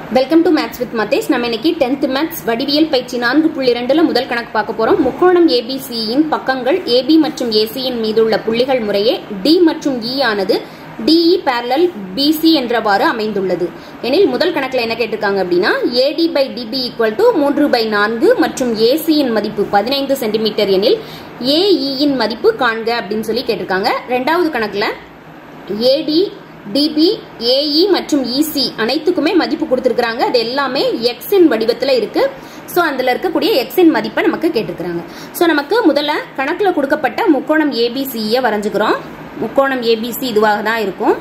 Welcome to maths with Madhesh. நம்ம இன்னைக்கு 10th maths வடிவியல் பயிற்சி 4.2ல முதல் கணக்கு பார்க்க போறோம். முக்கோணம் ஏபிசியின் பக்கங்கள் ஏபி மற்றும் ஏசியின் மீது உள்ள புள்ளிகள் முறையே டி மற்றும் இ ஆனது டிஇ பேரலல் பிசி என்றவாறு அமைந்துள்ளது. எனில் முதல் கணக்குல என்ன கேட்டிருக்காங்க அப்படின்னா AD by DB equal to 3/4 மற்றும் ஏசியின் மதிப்பு 15 சென்டிமீட்டர் எனில் ஏஇயின் மதிப்பு காண்க அப்படின்னு சொல்லி கேட்டிருக்காங்க. ரெண்டாவது கணக்குல ஏடி டிபி ஏஇ மற்றும் இசி அனைத்துக்குமே மதிப்பு கொடுத்திருக்காங்க. அது எல்லாமே எக்ஸின் வடிவத்தில் இருக்கு. ஸோ அதில் இருக்கக்கூடிய எக்ஸின் மதிப்பை நமக்கு கேட்டிருக்கிறாங்க. ஸோ நமக்கு முதல்ல கணக்கில் கொடுக்கப்பட்ட முக்கோணம் ஏபிசியை வரைஞ்சுக்கிறோம். முக்கோணம் ஏபிசி இதுவாக தான் இருக்கும்.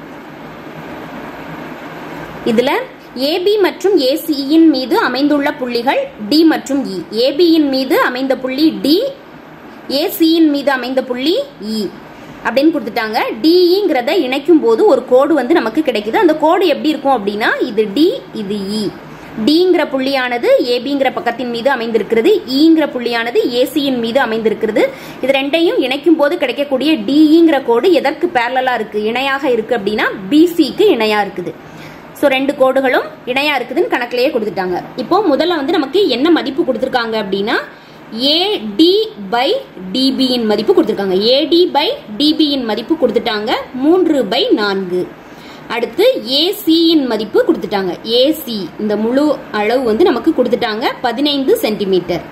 இதுல ஏபி மற்றும் ஏசியின் மீது அமைந்துள்ள புள்ளிகள் டி மற்றும் இ. ஏபியின் மீது அமைந்த புள்ளி டி, ஏசியின் மீது அமைந்த புள்ளி இ அப்படின்னு கொடுத்துட்டாங்க. டிங்கிறத இணைக்கும் போது ஒரு கோடு வந்து நமக்கு கிடைக்குது. அந்த கோடு எப்படி இருக்கும் அப்படின்னா இது டி, இது இ. டிங்கிற புள்ளியானது ஏபிங்கிற பக்கத்தின் மீது அமைந்திருக்கிறது, இங்கிற புள்ளியானது ஏசியின் மீது அமைந்திருக்கிறது. இது ரெண்டையும் இணைக்கும் போது கிடைக்கக்கூடிய டிங்கிற கோடு எதற்கு பேரலலா இருக்கு, இணையாக இருக்கு அப்படின்னா பிசிக்கு இணையா இருக்குது. ஸோ ரெண்டு கோடுகளும் இணையா இருக்குதுன்னு கணக்கிலேயே கொடுத்துட்டாங்க. இப்போ முதல்ல வந்து நமக்கு என்ன மதிப்பு கொடுத்துருக்காங்க அப்படின்னா ஏடி பை டிபியின் மதிப்பு கொடுத்துருக்காங்க. ஏடி பை டிபியின் மதிப்பு கொடுத்துட்டாங்க 3/4. அடுத்து ஏசியின் மதிப்பு கொடுத்துட்டாங்க. ஏசி இந்த முழு அளவு வந்து நமக்கு கொடுத்துட்டாங்க 15 சென்டிமீட்டர்.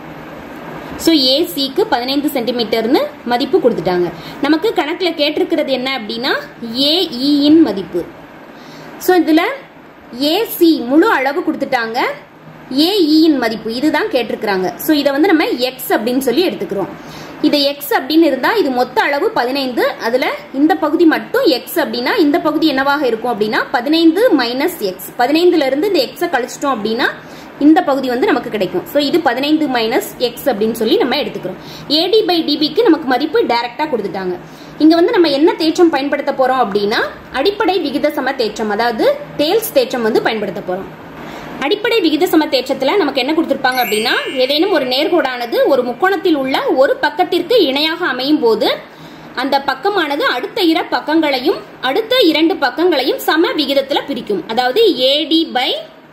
ஸோ ஏசிக்கு 15 சென்டிமீட்டர்னு மதிப்பு கொடுத்துட்டாங்க. நமக்கு கணக்கில் கேட்டிருக்கிறது என்ன அப்படின்னா ஏஇயின் மதிப்பு. ஸோ இதில் ஏசி முழு அளவு கொடுத்துட்டாங்க, ஏஇயின் மதிப்பு இதுதான் கேட்டிருக்கிறாங்க. ஸோ இதை வந்து நம்ம எக்ஸ் அப்படின்னு சொல்லி எடுத்துக்கிறோம். இது எக்ஸ் அப்படின்னு இருந்தா இது மொத்த அளவு 15, அதுல இந்த பகுதி மட்டும் எக்ஸ் அப்படின்னா இந்த பகுதி என்னவாக இருக்கும் அப்படின்னா 15 மைனஸ் எக்ஸ். 15ல இருந்து இந்த எக்ஸை கழிச்சிட்டோம் அப்படின்னா இந்த பகுதி வந்து நமக்கு கிடைக்கும். ஸோ இது 15 மைனஸ் எக்ஸ் அப்படின்னு சொல்லி நம்ம எடுத்துக்கிறோம். ஏடி பை டிபிக்கு நமக்கு மதிப்பு டைரக்டா கொடுத்துட்டாங்க. இங்க வந்து நம்ம என்ன தேற்றம் பயன்படுத்த போறோம் அப்படின்னா அடிப்படை விகித சம தேற்றம், அதாவது டேல்ஸ் தேற்றம் வந்து பயன்படுத்த போறோம். அடிப்படை விகித சம தேற்றத்துல நமக்கு என்ன கொடுத்திருப்பாங்க அப்படின்னா ஏதேனும் ஒரு நேர்கோடானது ஒரு முக்கோணத்தில் உள்ள ஒரு பக்கத்திற்கு இணையாக அமையும் போது அந்த பக்கமானது அடுத்த இரண்டு பக்கங்களையும் சம விகிதத்துல பிரிக்கும். அதாவது AD by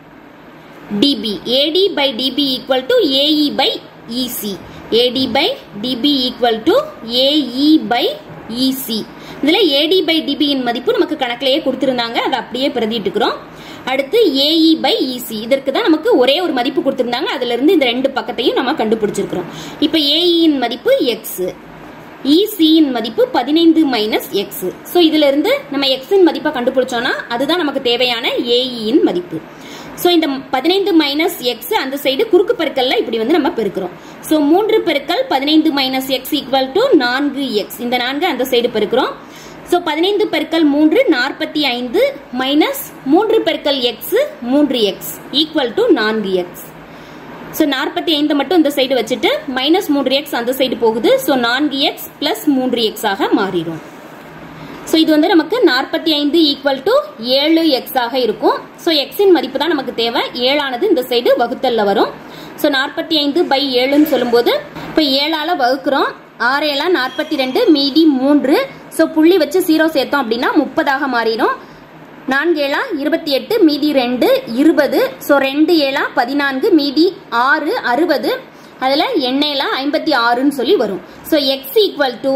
DB, AD by DB equal to AE by EC, AD by DB equal to AE by EC. இதுல ஏடி பை டிபியின் மதிப்பு நமக்கு கணக்கிலேயே கொடுத்திருந்தாங்க, அதை அப்படியே பிரதிட்டுக்கிறோம். அடுத்து ஏஇ பை இசி, இதற்கு தான் நமக்கு ஒரே ஒரு மதிப்பு கொடுத்திருந்தாங்க, அதுல இருந்து இந்த ரெண்டு பக்கத்தையும் நம்ம கண்டுபிடிச்சிருக்கிறோம். இப்ப ஏஇயின் மதிப்பு எக்ஸ், இசியின் மதிப்பு 15 மைனஸ் எக்ஸ். ஸோ இதுல இருந்து நம்ம எக்ஸின் மதிப்பை கண்டுபிடிச்சோம்னா அதுதான் நமக்கு தேவையான ஏஇயின் மதிப்பு. ஸோ இந்த 15 மைனஸ் எக்ஸ் அந்த சைடு குறுக்கு பெருக்கல்ல இப்படி வந்து நம்ம பெருக்கிறோம். ஸோ 3 பெருக்கல் 15 minus X equal to 4x. இந்த 4 அந்த சைடு பெருக்கிறோம். ஸோ 15 பெருக்கல் 3 45 மைனஸ் 3 பெருக்கல் X 3x equal to 4x. So 45 மட்டும் இந்த சைடு வச்சுட்டு மைனஸ் 3x அந்த சைடு போகுது. ஸோ 4x பிளஸ் 3x ஆக மாறிடும். ஸோ இது வந்து நமக்கு 45 ஈக்குவல் டு 7x ஆக இருக்கும். ஸோ எக்ஸின் மதிப்பு தான் நமக்கு தேவை. 7 ஆனது இந்த சைடு வகுத்தல்ல வரும். ஸோ 45 பை 7ன்னு சொல்லும்போது இப்போ 7ஆல வகுக்கிறோம். 6 7 42, மீதி 3. ஸோ புள்ளி வச்சு 0 சேர்த்தோம் அப்படின்னா 30ஆக மாறிடும். 4 7 28, மீதி 2 20. ஸோ 2 7 14, மீதி 6 60. அதுல எண்ணெயில 56ன்னு சொல்லி வரும். ஸோ எக்ஸ் ஈக்குவல் டு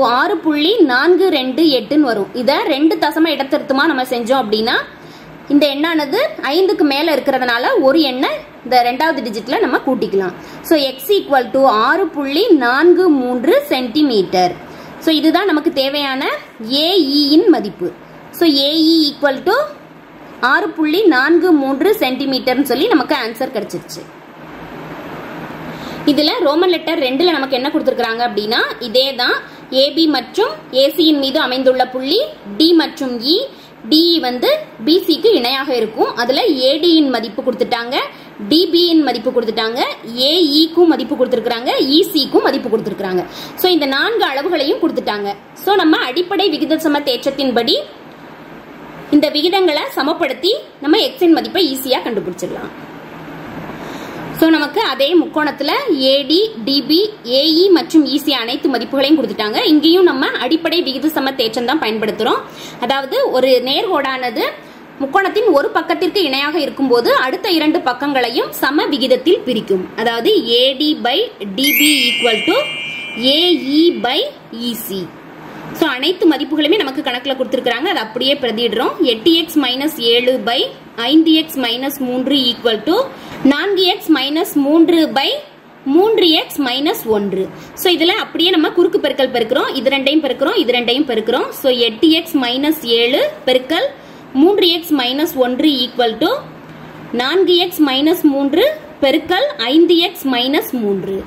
6.428ன்னு வரும். இதை 2 தசம இடத்திருத்தமா நம்ம செஞ்சோம் அப்படின்னா இந்த எண்ணானது 5க்கு மேல இருக்கிறதுனால ஒரு எண்ணை இந்த ரெண்டாவது டிஜிட்ல நம்ம கூட்டிக்கலாம். So x equal to 6.43 centimetre. So இதுதான் நமக்கு தேவையான ஏஇயின் மதிப்பு. ஸோ ஏஇ ஈக்குவல் டு 6.43 சென்டிமீட்டர்னு சொல்லி நமக்கு ஆன்சர் கிடைச்சிருச்சு. இதுல ரோமன் லெட்டர் 2ல நமக்கு என்ன கொடுத்திருக்காங்க அப்படின்னா இதே தான். ஏபி மற்றும் ஏசியின் மீது அமைந்துள்ள புள்ளி டி மற்றும் இ. டிஇ வந்து பிசிக்கு இணையாக இருக்கும். அதுல ஏடியின் மதிப்பு கொடுத்துட்டாங்க, டிபியின் மதிப்பு கொடுத்துட்டாங்க, ஏஇக்கும் மதிப்பு கொடுத்திருக்காங்க, இசிக்கும் மதிப்பு கொடுத்திருக்காங்க. ஸோ இந்த 4 அளவுகளையும் கொடுத்துட்டாங்க. ஸோ நம்ம அடிப்படை விகித சம தேற்றத்தின்படி இந்த விகிதங்களை சமப்படுத்தி நம்ம எக்ஸின் மதிப்பை ஈஸியா கண்டுபிடிச்சிடலாம். ஸோ நமக்கு அதே முக்கோணத்துல ஏடி டிபி ஏஇ மற்றும் இசி அனைத்து மதிப்புகளையும் கொடுத்துட்டாங்க. இங்கேயும் நம்ம அடிப்படை விகித சம தேற்றம் தான் பயன்படுத்துறோம். அதாவது ஒரு நேர்கோடானது முக்கோணத்தின் ஒரு பக்கத்திற்கு இணையாக இருக்கும்போது அடுத்த இரண்டு பக்கங்களையும் சம விகிதத்தில் பிரிக்கும். அதாவது AD by DB equal to AE by EC. So அனைத்து மதிப்புகளுமே நமக்கு கணக்கில் கொடுத்துருக்காங்க, அதை அப்படியே பிரதிடுறோம். 8x minus 7 by 5x minus 3 equal to 4x minus 3 by 3x minus 1. So இதில் அப்படியே நம்ம குறுக்கு பெருக்கல் பெருக்கிறோம், இது ரெண்டையும் பெருக்கிறோம், இது ரெண்டையும் பெருக்கிறோம். ஸோ 8x மைனஸ் 7 பெருக்கல் 3x minus 1 equal to 4x minus 3 பெருக்கல் 5x மைனஸ் 3.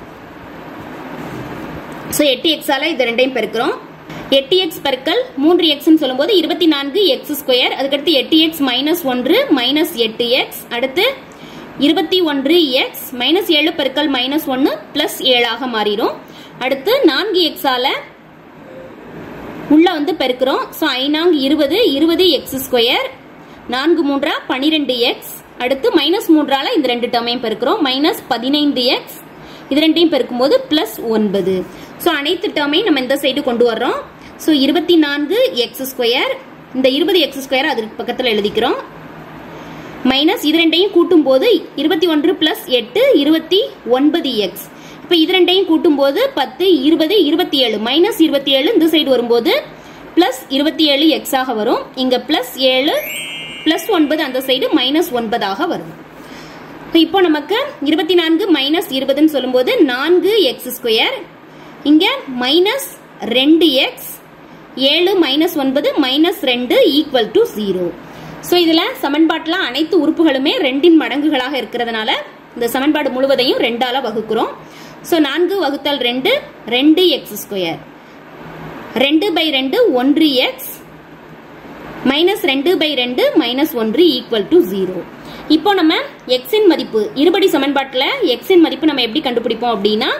ஸோ 8x ஆல இது ரெண்டையும் பெருக்கிறோம். 8x பெருக்கல் 3x சொல்லும்போது 24x ஸ்கொயர், அதுக்கடுத்து 8x மைனஸ் 1 மைனஸ் 8x, அடுத்து 21x மைனஸ் 7 பெருக்கல் மைனஸ் 1 பிளஸ் 7 ஆக மாறிடும். அடுத்து 4x ஆல உள்ள வந்து பெருக்கிறோம். ஸோ 5 20x ஸ்கொயர், 4 3 12x, அடுத்து மைனஸ் 3 ஆல இந்த ரெண்டு டேர்மையும் பெருக்கிறோம், மைனஸ் 15x, இது ரெண்டையும் பெருக்கும்போது பிளஸ் 9. ஸோ அனைத்து டேர்மையும் நம்ம இந்த சைடு கொண்டு வர்றோம். ஸோ 24x ஸ்கொயர், இந்த 20x ஸ்கொயர் அதுக்கு பக்கத்தில் எழுதிக்கிறோம், மைனஸ் இது ரெண்டையும் கூட்டும் போது 21 பிளஸ் 8 29x. இப்போ இது ரெண்டையும் கூட்டும் போது 10 20 27, மைனஸ் 27 இந்த சைடு வரும்போது பிளஸ் 27x ஆக வரும். இங்க பிளஸ் 7 பிளஸ் 9 அந்த சைடு மைனஸ் 9 ஆக வரும். இப்போ நமக்கு 24 மைனஸ் 20 சொல்லும்போது 4x ஸ்கொயர், இங்க minus 2x, 7 minus 9 minus 2 equal to 0. So இதில் சமன்பாட்டில் அனைத்து உறுப்புகளுமே 2 மடங்குகளாக இருக்கிறதுனால இந்த சமன்பாடு முழுவதையும் 2ஆல வகுக்கிறோம். ஸோ 4 வகுத்தல் 2 2x square, 2 by 2 1x, minus 2 by 2 minus 1 equal to 0. இப்போ நம்ம எக்ஸின் மதிப்பு இருபடி சமன்பாட்டில் எக்ஸின் மதிப்பு நம்ம எப்படி கண்டுபிடிப்போம் அப்படின்னா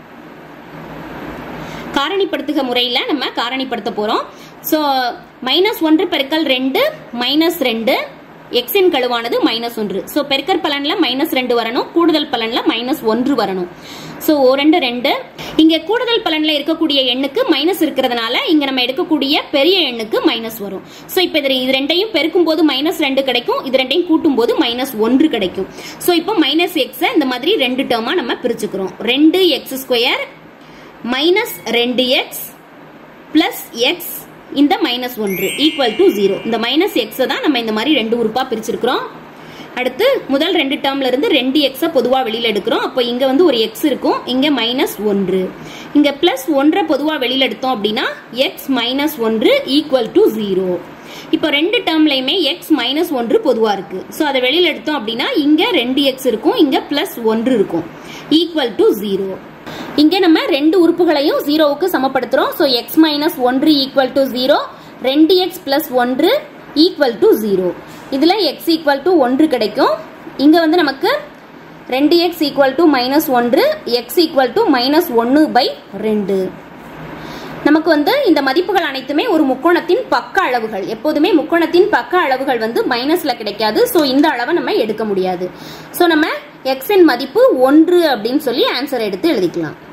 காரணிப்படுத்துக முறையில் நம்ம காரணிப்படுத்த போறோம். ஸோ மைனஸ் 1 பெருக்கல் 2 மைனஸ் 2, எக்ஸின் கழுவானது மைனஸ் 1. ஸோ பெருக்கற் பலன்ல மைனஸ் 2 வரணும், கூடுதல் பலன்ல மைனஸ் 1 வரணும். ஸோ 2 2, இங்க கூடுதல் பலன்ல இருக்கக்கூடிய எண்ணுக்கு மைனஸ் இருக்கிறதுனால இங்க நம்ம எடுக்கக்கூடிய பெரிய எண்ணுக்கு மைனஸ் வரும். ஸோ இப்போ இது ரெண்டையும் பெருக்கும் போது மைனஸ் 2 கிடைக்கும், இது ரெண்டையும் கூட்டும் போது மைனஸ் 1 கிடைக்கும். ஸோ இப்போ மைனஸ் எக்ஸை இந்த மாதிரி 2 டேர்மா நம்ம பிரிச்சுக்கிறோம். 2x square minus 2x plus x இந்த மைனஸ் 1 ஈக்குவல் டு 0. இந்த மைனஸ் எக்ஸை தான் நம்ம இந்த மாதிரி 2 உறுப்பா பிரிச்சிருக்கிறோம். அடுத்து முதல் 2 டேர்ம்ல இருந்து 2x பொதுவா வெளியில எடுக்கிறோம். அப்போ இங்க வந்து ஒரு x இருக்கும், இங்க மைனஸ் 1, இங்க பிளஸ் 1 பொதுவா வெளியில எடுத்தோம் அப்படின்னா x மைனஸ் 1 ஈக்குவல் டு 0. இப்போ 2 டேர்ம்லயுமே x மைனஸ் 1 பொதுவா இருக்கு. ஸோ அதை வெளியில எடுத்தோம் அப்படின்னா இங்க 2x இருக்கும், இங்க பிளஸ் 1 இருக்கும், ஈக்குவல் டு 0. இங்க நம்ம 2 உறுப்புகளையும் 0க்கு சமப்படுத்துறோம். So x minus 1 equal to 0, 2x plus 1 equal to 0. இதுல x ஈக்குவல் டு 1 கிடைக்கும். இங்க வந்து நமக்கு 2x equal to minus 1, x equal to minus 1 by 2. நமக்கு வந்து இந்த மதிப்புகள் அனைத்துமே ஒரு முக்கோணத்தின் பக்க அளவுகள். எப்போதுமே முக்கோணத்தின் பக்க அளவுகள் வந்து மைனஸ்ல கிடைக்காது. ஸோ இந்த அளவை நம்ம எடுக்க முடியாது. ஸோ நம்ம x இன் மதிப்பு 1 அப்படின்னு சொல்லி ஆன்சர் எடுத்து எழுதிக்கலாம்.